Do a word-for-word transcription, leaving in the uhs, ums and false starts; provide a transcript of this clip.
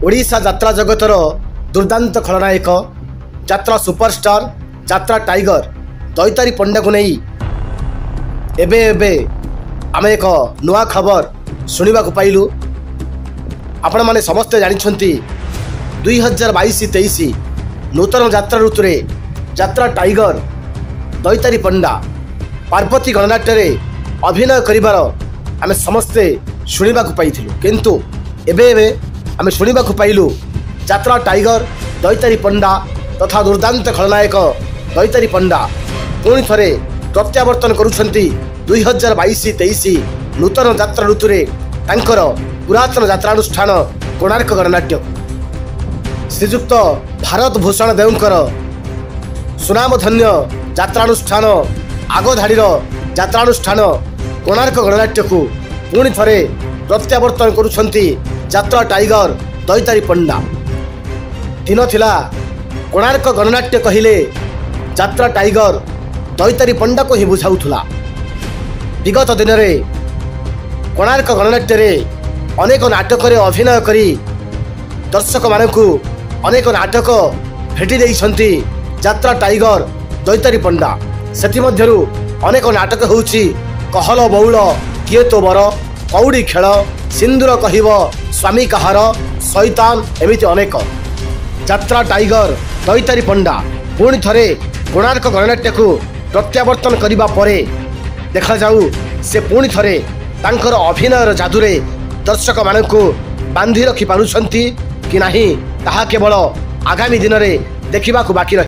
ओडिशा यात्रा जगतर दुर्दांत खलनायक यात्रा सुपरस्टार यात्रा टाइगर दैतारी पंडा को नहीं एबे एबे आम एक नुआ खबर शुणा पाइलु। आपण माने समस्ते जानिछंती दुई हजार बैश तेईस नूतन यात्रा ऋतु रे यात्रा टाइगर दैतारी पंडा पार्वती गणनाट्य अभिनय करिबार आमे समस्ते शुणा पाइथिलु, किंतु एबे एबे आमे शुणा पाइलु यात्रा टाइगर दैतारी पंडा तथा दुर्दांत खलनायक दैतारी पंडा पुणी थरे प्रत्यावर्तन करुछंती दुई हजार बैश तेईस नूतन यात्रा ऋतु रे तांकर पुरातन यात्रानुष्ठान कोणार्क गणनाट्य। श्रीजुक्त भारत भूषण देवकर सुनामधन्य यात्रानुष्ठान आगधाड़ीर यात्रानुष्ठान कोणार्क गणनाट्य को पुणी थरे प्रत्यावर्तन करुछंती यात्रा टाइगर दैतारी पंडा। दिन थिला कोणार्क गणनाट्य कहिले यात्रा टाइगर दैतारी पंडा को ही बुझाउथुला। विगत दिन में कोणार्क गणनाट्य रे अनेक नाटक रे अभिनय करी दर्शक मानकु अनेक नाटक भेटी देइछंती यात्रा टाइगर दैतारी पंडा। सेति मध्यरु अनेक नाटक होउची कहल बौल किए तो बर, कौड़ी खेल, सिंदूर कहिब, स्वामी कहार, शैतान एमिति अनेक। यात्रा टाइगर दैतारी पंडा पुणी थरे कोणार्क गणनाट्य को प्रत्यावर्तन करिबा परे देखा जाऊ से पुणी थरे तांकर अभिनयर जादुरे दर्शक मानकु बांधी रखि पारुछंती कि नाही ताहा केवल आगामी दिन में देखा बाकी रही।